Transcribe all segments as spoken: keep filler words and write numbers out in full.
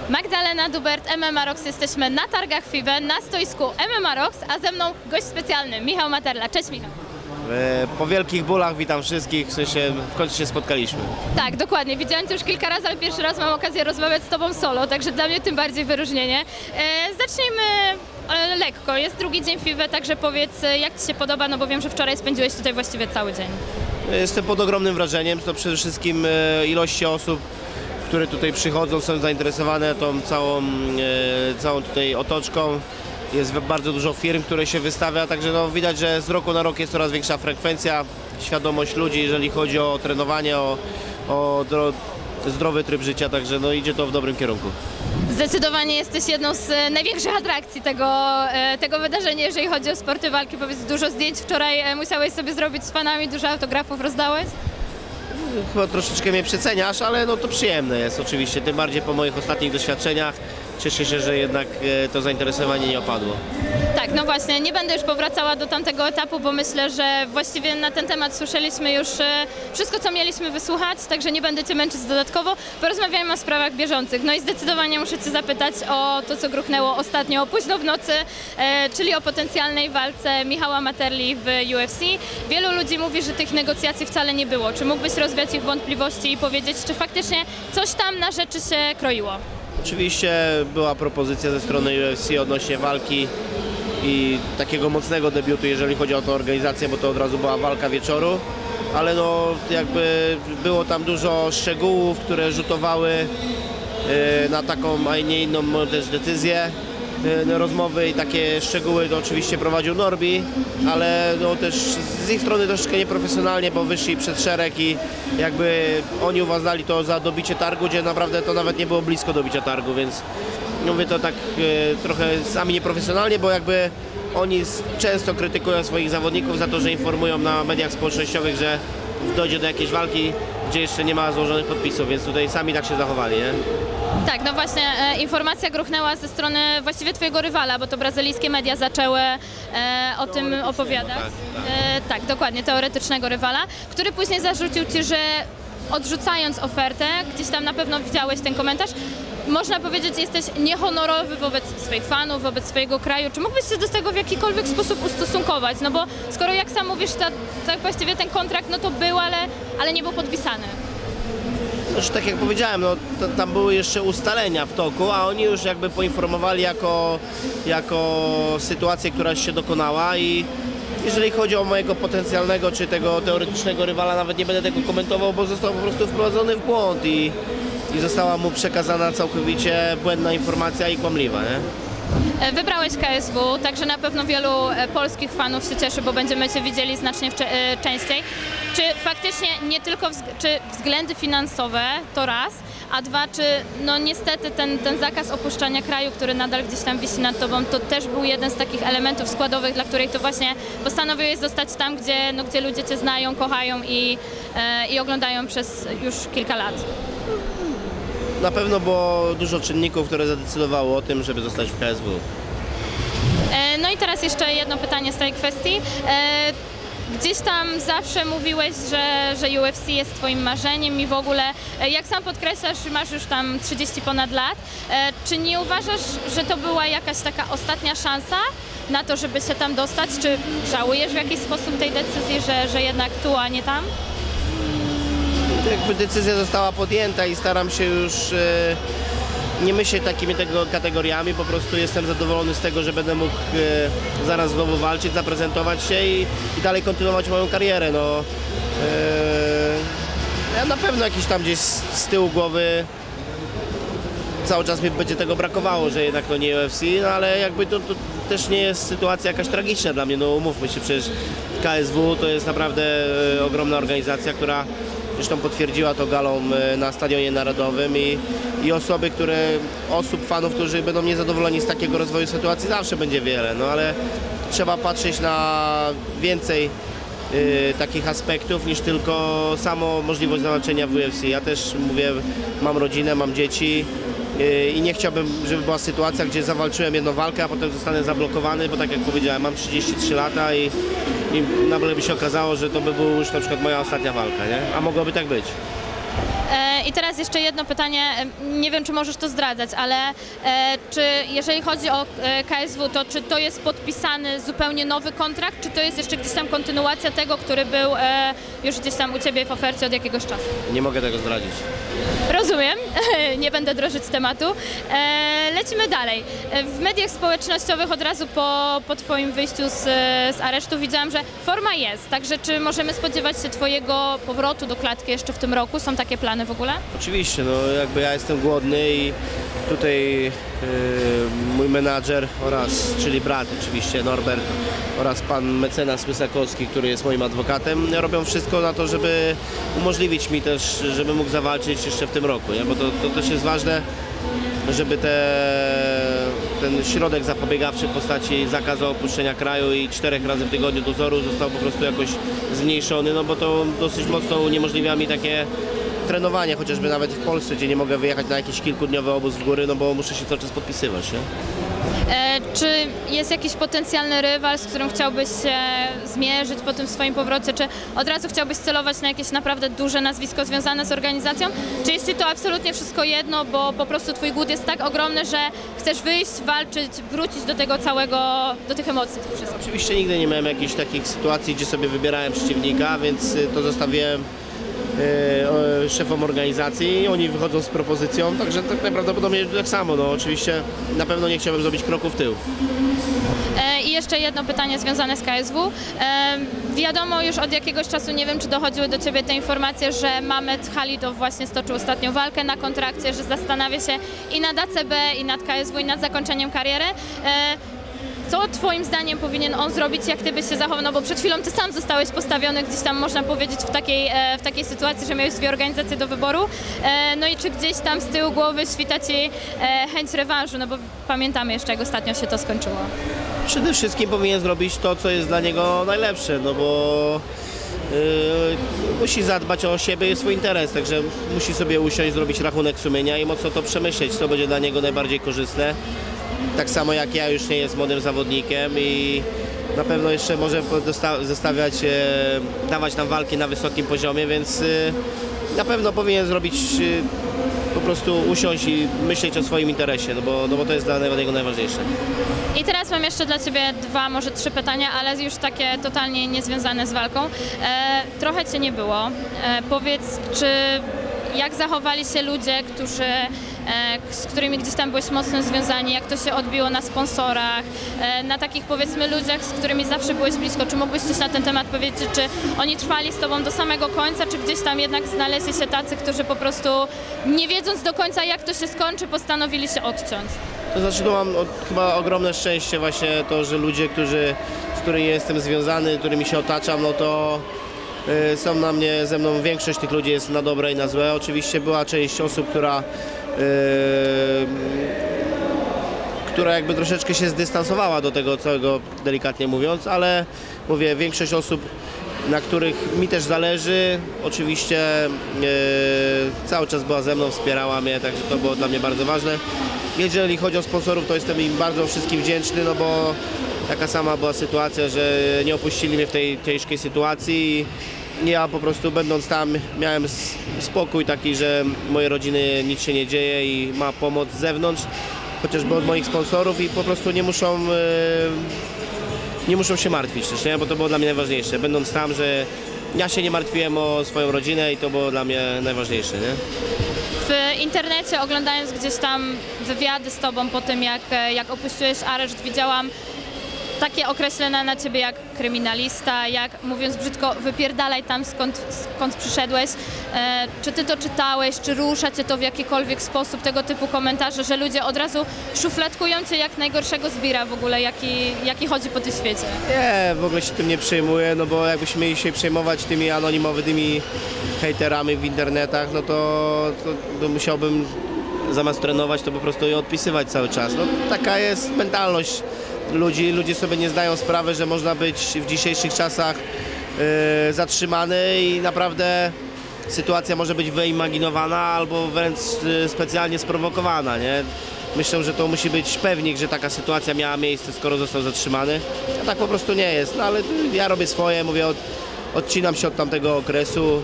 Magdalena Dubert, M M A Rocks. Jesteśmy na targach F I B E, na stoisku M M A Rocks, a ze mną gość specjalny, Michał Materla. Cześć, Michał. Po wielkich bólach witam wszystkich, w sensie w końcu się spotkaliśmy. Tak, dokładnie. Widziałem Cię już kilka razy, ale pierwszy raz mam okazję rozmawiać z Tobą solo, także dla mnie tym bardziej wyróżnienie. E, zacznijmy e, lekko. Jest drugi dzień F I B E, także powiedz, jak Ci się podoba, no bo wiem, że wczoraj spędziłeś tutaj właściwie cały dzień. Jestem pod ogromnym wrażeniem, to przede wszystkim e, ilości osób, które tutaj przychodzą, są zainteresowane tą całą, e, całą tutaj otoczką. Jest bardzo dużo firm, które się wystawia, także no, widać, że z roku na rok jest coraz większa frekwencja, świadomość ludzi, jeżeli chodzi o trenowanie, o, o zdrowy tryb życia, także no, idzie to w dobrym kierunku. Zdecydowanie jesteś jedną z największych atrakcji tego, tego wydarzenia, jeżeli chodzi o sporty walki. Powiedz, dużo zdjęć wczoraj musiałeś sobie zrobić z fanami, dużo autografów rozdałeś? Chyba troszeczkę mnie przeceniasz, ale no to przyjemne jest oczywiście, tym bardziej po moich ostatnich doświadczeniach. Cieszę się, że jednak to zainteresowanie nie opadło. Tak, no właśnie, nie będę już powracała do tamtego etapu, bo myślę, że właściwie na ten temat słyszeliśmy już wszystko, co mieliśmy wysłuchać, także nie będę Cię męczyć dodatkowo. Porozmawiajmy o sprawach bieżących. No i zdecydowanie muszę Cię zapytać o to, co gruchnęło ostatnio późno w nocy, czyli o potencjalnej walce Michała Materli w U F C. Wielu ludzi mówi, że tych negocjacji wcale nie było. Czy mógłbyś rozwiać ich wątpliwości i powiedzieć, czy faktycznie coś tam na rzeczy się kroiło? Oczywiście była propozycja ze strony U F C odnośnie walki i takiego mocnego debiutu, jeżeli chodzi o tę organizację, bo to od razu była walka wieczoru, ale no jakby było tam dużo szczegółów, które rzutowały na taką, a nie inną też decyzję. Rozmowy i takie szczegóły to oczywiście prowadził Norbi, ale no też z ich strony troszeczkę nieprofesjonalnie, bo wyszli przed szereg i jakby oni uważali to za dobicie targu, gdzie naprawdę to nawet nie było blisko dobicia targu, więc mówię to tak e, trochę sami nieprofesjonalnie, bo jakby oni często krytykują swoich zawodników za to, że informują na mediach społecznościowych, że dojdzie do jakiejś walki, gdzie jeszcze nie ma złożonych podpisów, więc tutaj sami tak się zachowali, nie? Tak, no właśnie, e, informacja gruchnęła ze strony właściwie Twojego rywala, bo to brazylijskie media zaczęły e, o tym opowiadać. Tak, tak. E, tak, dokładnie, teoretycznego rywala, który później zarzucił Ci, że odrzucając ofertę, gdzieś tam na pewno widziałeś ten komentarz, można powiedzieć, że jesteś niehonorowy wobec swoich fanów, wobec swojego kraju. Czy mógłbyś się do tego w jakikolwiek sposób ustosunkować? No bo skoro, jak sam mówisz, ta, tak właściwie ten kontrakt, no to był, ale, ale nie był podpisany. Znaczy, tak jak powiedziałem, no, to, tam były jeszcze ustalenia w toku, a oni już jakby poinformowali jako, jako sytuację, która się dokonała i jeżeli chodzi o mojego potencjalnego czy tego teoretycznego rywala, nawet nie będę tego komentował, bo został po prostu wprowadzony w błąd i, i została mu przekazana całkowicie błędna informacja i kłamliwa, nie? Wybrałeś K S W, także na pewno wielu polskich fanów się cieszy, bo będziemy Cię widzieli znacznie częściej. Czy faktycznie nie tylko wz czy względy finansowe to raz, a dwa, czy no niestety ten, ten zakaz opuszczania kraju, który nadal gdzieś tam wisi nad Tobą, to też był jeden z takich elementów składowych, dla których to właśnie postanowiłeś zostać tam, gdzie, no, gdzie ludzie Cię znają, kochają i, e, i oglądają przez już kilka lat? Na pewno było dużo czynników, które zadecydowało o tym, żeby zostać w K S W. E, no i teraz jeszcze jedno pytanie z tej kwestii. E, Gdzieś tam zawsze mówiłeś, że, że U F C jest Twoim marzeniem i w ogóle, jak sam podkreślasz, masz już tam trzydzieści ponad lat. E, czy nie uważasz, że to była jakaś taka ostatnia szansa na to, żeby się tam dostać? Czy żałujesz w jakiś sposób tej decyzji, że, że jednak tu, a nie tam? Jakby decyzja została podjęta i staram się już e, nie myśleć takimi tego kategoriami, po prostu jestem zadowolony z tego, że będę mógł e, zaraz znowu walczyć, zaprezentować się i, i dalej kontynuować moją karierę. No, e, ja na pewno jakiś tam gdzieś z, z tyłu głowy cały czas mi będzie tego brakowało, że jednak to nie U F C, no ale jakby to, to też nie jest sytuacja jakaś tragiczna dla mnie, no umówmy się, przecież K S W to jest naprawdę e, ogromna organizacja, która zresztą potwierdziła to galą na Stadionie Narodowym i, i osoby, które, osób, fanów, którzy będą niezadowoleni z takiego rozwoju sytuacji zawsze będzie wiele, no ale trzeba patrzeć na więcej y, takich aspektów niż tylko samo możliwość zawalczenia w U F C. Ja też mówię, mam rodzinę, mam dzieci y, i nie chciałbym, żeby była sytuacja, gdzie zawalczyłem jedną walkę, a potem zostanę zablokowany, bo tak jak powiedziałem, mam trzydzieści trzy lata i i nagle by się okazało, że to by była już na przykład moja ostatnia walka, nie? A mogłoby tak być. E, I teraz jeszcze jedno pytanie, e, nie wiem, czy możesz to zdradzać, ale e, czy jeżeli chodzi o e, K S W, to czy to jest podpisany zupełnie nowy kontrakt, czy to jest jeszcze gdzieś tam kontynuacja tego, który był e, już gdzieś tam u Ciebie w ofercie od jakiegoś czasu? Nie mogę tego zdradzić. Rozumiem, nie będę drożyć tematu. E, lecimy dalej. E, W mediach społecznościowych od razu po, po Twoim wyjściu z, z aresztu widziałam, że forma jest, także czy możemy spodziewać się Twojego powrotu do klatki jeszcze w tym roku? Są takie plany w ogóle? Oczywiście, no jakby ja jestem głodny i tutaj yy, mój menadżer oraz, czyli brat oczywiście, Norbert oraz pan mecenas Mysakowski, który jest moim adwokatem, robią wszystko na to, żeby umożliwić mi też, żeby mógł zawalczyć jeszcze w tym roku, nie? Bo to, to też jest ważne, żeby te, ten środek zapobiegawczy w postaci zakazu opuszczenia kraju i czterech razy w tygodniu dozoru został po prostu jakoś zmniejszony, no bo to dosyć mocno uniemożliwia mi takie trenowanie, chociażby nawet w Polsce, gdzie nie mogę wyjechać na jakiś kilkudniowy obóz w góry, no bo muszę się cały czas podpisywać, nie? E, czy jest jakiś potencjalny rywal, z którym chciałbyś się zmierzyć po tym swoim powrocie, czy od razu chciałbyś celować na jakieś naprawdę duże nazwisko związane z organizacją, czy jest Ci to absolutnie wszystko jedno, bo po prostu Twój głód jest tak ogromny, że chcesz wyjść, walczyć, wrócić do tego całego, do tych emocji, tych wszystkich? Oczywiście nigdy nie miałem jakichś takich sytuacji, gdzie sobie wybierałem przeciwnika, więc to zostawiłem e, szefom organizacji i oni wychodzą z propozycją, także tak najprawdopodobniej tak samo, no oczywiście na pewno nie chciałbym zrobić kroku w tył. E, I jeszcze jedno pytanie związane z K S W. E, wiadomo już od jakiegoś czasu, nie wiem czy dochodziły do Ciebie te informacje, że Mamet Halidow właśnie stoczył ostatnią walkę na kontrakcie, że zastanawia się i nad A C B, i nad K S W, i nad zakończeniem kariery. E, Co Twoim zdaniem powinien on zrobić, jak Ty byś się zachował? No bo przed chwilą Ty sam zostałeś postawiony gdzieś tam, można powiedzieć, w takiej, e, w takiej sytuacji, że miałeś dwie organizacje do wyboru. E, no i czy gdzieś tam z tyłu głowy świta Ci e, chęć rewanżu? No bo pamiętamy jeszcze, jak ostatnio się to skończyło. Przede wszystkim powinien zrobić to, co jest dla niego najlepsze, no bo yy, musi zadbać o siebie i swój interes, także musi sobie usiąść, zrobić rachunek sumienia i mocno to przemyśleć, co będzie dla niego najbardziej korzystne. Tak samo jak ja już nie jest młodym zawodnikiem i na pewno jeszcze może zostawiać, e, dawać nam walki na wysokim poziomie, więc e, na pewno powinien zrobić, e, po prostu usiąść i myśleć o swoim interesie, no bo, no bo to jest dla niego najważniejsze. I teraz mam jeszcze dla Ciebie dwa, może trzy pytania, ale już takie totalnie niezwiązane z walką. E, trochę Cię nie było. E, powiedz, czy jak zachowali się ludzie, którzy, e, z którymi gdzieś tam byłeś mocno związani, jak to się odbiło na sponsorach, e, na takich powiedzmy ludziach, z którymi zawsze byłeś blisko, czy mógłbyś coś na ten temat powiedzieć, czy oni trwali z Tobą do samego końca, czy gdzieś tam jednak znaleźli się tacy, którzy po prostu nie wiedząc do końca jak to się skończy, postanowili się odciąć? To znaczy, no mam o, chyba ogromne szczęście właśnie to, że ludzie, którzy, z którymi jestem związany, którymi się otaczam, no to y, są na mnie, ze mną, większość tych ludzi jest na dobre i na złe. Oczywiście była część osób, która y, która jakby troszeczkę się zdystansowała do tego całego, delikatnie mówiąc, ale mówię, większość osób, na których mi też zależy, oczywiście yy, cały czas była ze mną, wspierała mnie, także to było dla mnie bardzo ważne. Jeżeli chodzi o sponsorów, to jestem im bardzo wszystkim wdzięczny, no bo taka sama była sytuacja, że nie opuścili mnie w tej ciężkiej sytuacji i ja po prostu będąc tam miałem spokój taki, że mojej rodziny nic się nie dzieje i ma pomoc z zewnątrz, chociażby od moich sponsorów i po prostu nie muszą yy, nie muszą się martwić też, nie? Bo to było dla mnie najważniejsze. Będąc tam, że ja się nie martwiłem o swoją rodzinę i to było dla mnie najważniejsze, nie? W internecie, oglądając gdzieś tam wywiady z Tobą po tym, jak, jak opuściłeś areszt, widziałam takie określenia na Ciebie jak kryminalista, jak, mówiąc brzydko, wypierdalaj tam skąd, skąd przyszedłeś. E, czy Ty to czytałeś, czy rusza Cię to w jakikolwiek sposób, tego typu komentarze, że ludzie od razu szufladkują Cię jak najgorszego zbira w ogóle, jaki, jaki chodzi po tym świecie? Nie, w ogóle się tym nie przejmuję, no bo jakbyśmy mieli się przejmować tymi anonimowymi hejterami w internetach, no to, to, to musiałbym zamiast trenować, to po prostu je odpisywać cały czas. No, taka jest mentalność ludzi. Ludzie sobie nie zdają sprawy, że można być w dzisiejszych czasach yy, zatrzymany i naprawdę sytuacja może być wyimaginowana albo wręcz yy, specjalnie sprowokowana, nie? Myślę, że to musi być pewnik, że taka sytuacja miała miejsce, skoro został zatrzymany. A tak po prostu nie jest. No ale ja robię swoje, mówię, od, odcinam się od tamtego okresu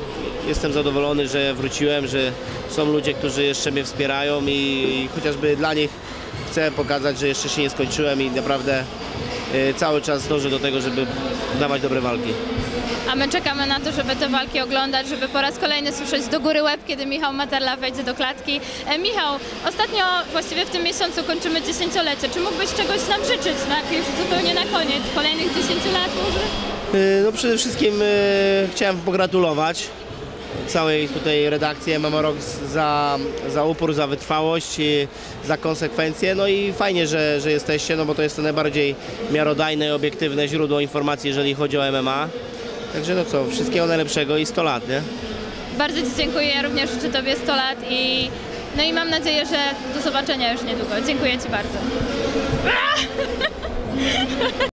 jestem zadowolony, że wróciłem, że są ludzie, którzy jeszcze mnie wspierają i, i chociażby dla nich chcę pokazać, że jeszcze się nie skończyłem i naprawdę y, cały czas dążę do tego, żeby dawać dobre walki. A my czekamy na to, żeby te walki oglądać, żeby po raz kolejny słyszeć do góry łeb, kiedy Michał Materla wejdzie do klatki. E, Michał, ostatnio, właściwie w tym miesiącu kończymy dziesięciolecie. Czy mógłbyś czegoś nam życzyć, tak? Już zupełnie na koniec, kolejnych dziesięciu lat może? Y, no przede wszystkim y, chciałem pogratulować całej tutaj redakcji M M A Rocks za, za upór, za wytrwałość, i za konsekwencje. No i fajnie, że, że jesteście, no bo to jest to najbardziej miarodajne i obiektywne źródło informacji, jeżeli chodzi o M M A. Także no co, wszystkiego najlepszego i sto lat, nie? Bardzo Ci dziękuję, ja również życzę Tobie sto lat i no i mam nadzieję, że do zobaczenia już niedługo. Dziękuję Ci bardzo.